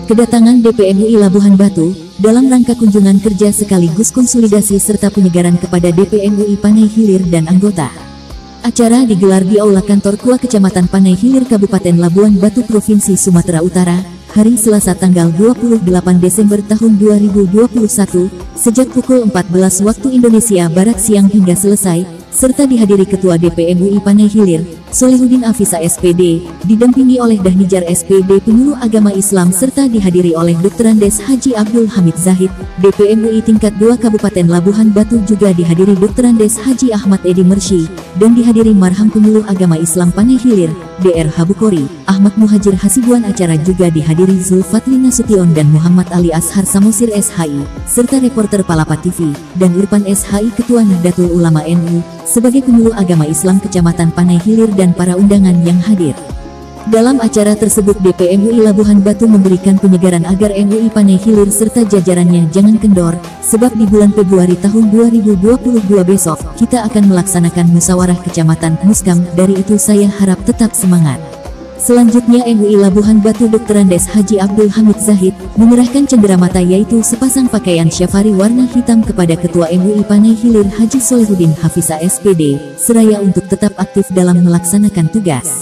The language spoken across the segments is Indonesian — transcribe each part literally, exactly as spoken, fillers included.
kedatangan D P M U I Labuhan Batu, dalam rangka kunjungan kerja sekaligus konsolidasi serta penyegaran kepada D P M U I Panai Hilir dan anggota. Acara digelar di Aula Kantor K U A Kecamatan Panai Hilir Kabupaten Labuhan Batu Provinsi Sumatera Utara, hari Selasa tanggal dua puluh delapan Desember tahun dua ribu dua puluh satu, sejak pukul empat belas waktu Indonesia Barat siang hingga selesai, serta dihadiri Ketua D P M U I Panai Hilir, Solihuddin Afisa S P D, didampingi oleh Dahnijar S P D Penyuluh Agama Islam serta dihadiri oleh Dokter Andes Haji Abdul Hamid Zahid, D P M U I tingkat dua Kabupaten Labuhan Batu juga dihadiri Dokter Andes Haji Ahmad Edi Mersyi, dan dihadiri Marham Penyuluh Agama Islam Panai Hilir, D R Habukori, Ahmad Muhajir Hasibuan. Acara juga dihadiri Zulfatli Nasution dan Muhammad Ali Ashar Samosir S H I, serta reporter Palapa T V, dan Irfan S H I Ketua Nahdlatul Ulama N U, sebagai Penyuluh Agama Islam Kecamatan Panai Hilir dan para undangan yang hadir. Dalam acara tersebut D P M U I Labuhan Batu memberikan penyegaran agar M U I Panai Hilir serta jajarannya jangan kendor, sebab di bulan Februari tahun dua ribu dua puluh dua besok, kita akan melaksanakan musyawarah kecamatan Muskam. Dari itu saya harap tetap semangat. Selanjutnya M U I Labuhan Batu Dokter Andes Haji Abdul Hamid Zahid menyerahkan cenderamata yaitu sepasang pakaian syafari warna hitam kepada Ketua M U I Panai Hilir Haji Solihuddin Hafisa S P D, seraya untuk tetap aktif dalam melaksanakan tugas.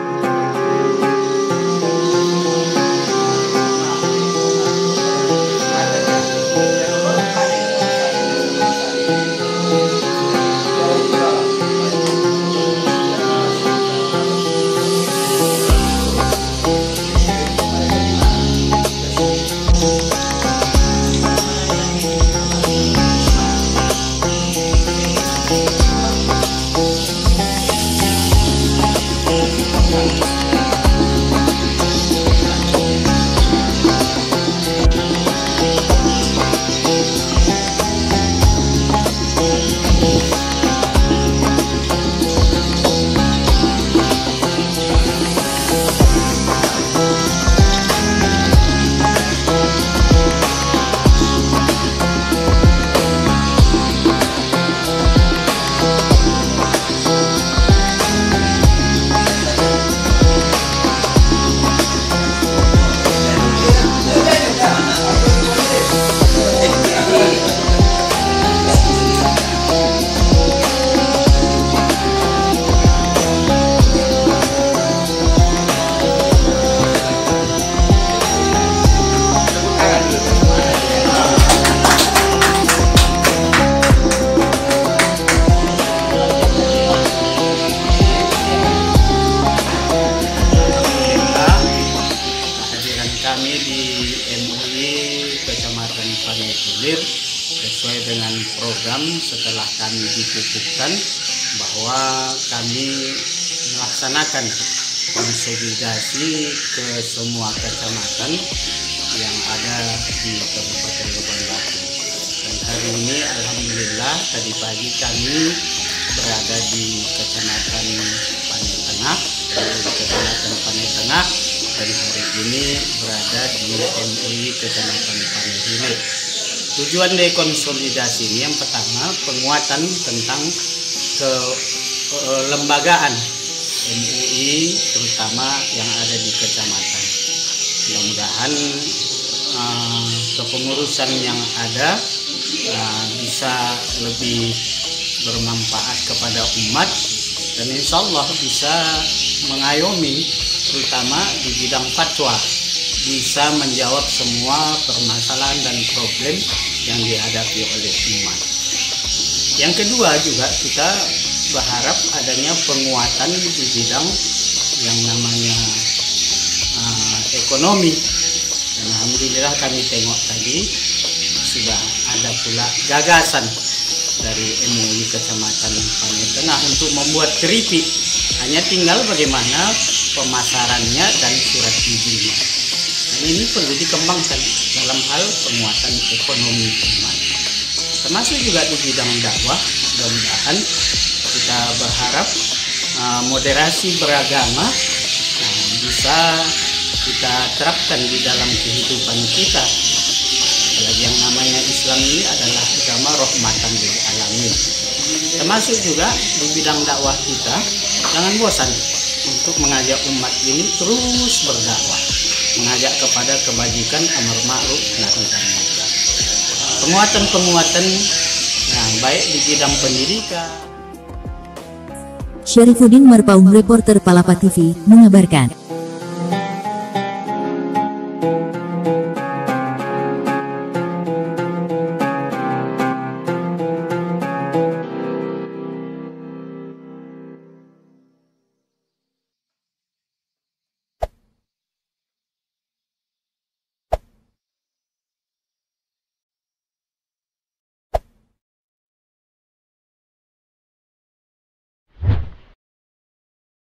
Sesuai dengan program setelah kami dikukuhkan bahwa kami melaksanakan konsolidasi ke semua kecamatan yang ada di Kabupaten Labuhan Batu. Dan hari ini alhamdulillah tadi pagi kami berada di Kecamatan Panai Tengah, di Kecamatan Panai Tengah, dan hari ini berada di M U I Kecamatan Panai Hilir. Tujuan dari konsolidasi ini yang pertama penguatan tentang kelembagaan M U I terutama yang ada di kecamatan. Mudah-mudahan uh, kepengurusan yang ada uh, bisa lebih bermanfaat kepada umat dan insya Allah bisa mengayomi terutama di bidang fatwa, bisa menjawab semua permasalahan dan problem yang dihadapi oleh umat. Yang kedua juga kita berharap adanya penguatan di bidang yang namanya uh, ekonomi. Dan alhamdulillah kami tengok tadi sudah ada pula gagasan dari M U I Kecamatan Panai Tengah untuk membuat keripik. Hanya tinggal bagaimana pemasarannya dan surat izinnya. Dan ini perlu dikembangkan dalam hal penguatan ekonomi umat. Termasuk juga di bidang dakwah, mudah-mudahan kita berharap uh, moderasi beragama uh, bisa kita terapkan di dalam kehidupan kita. Apalagi yang namanya Islam ini adalah agama rahmatan lil alamin. Termasuk juga di bidang dakwah kita, jangan bosan untuk mengajak umat ini terus berdakwah. mengajak kepada kebajikan, amar ma'ruf nahi munkar. Penguatan-penguatan nah, baik di bidang pendidikan. Syarifuddin Marpaung, reporter Palapa T V, mengabarkan.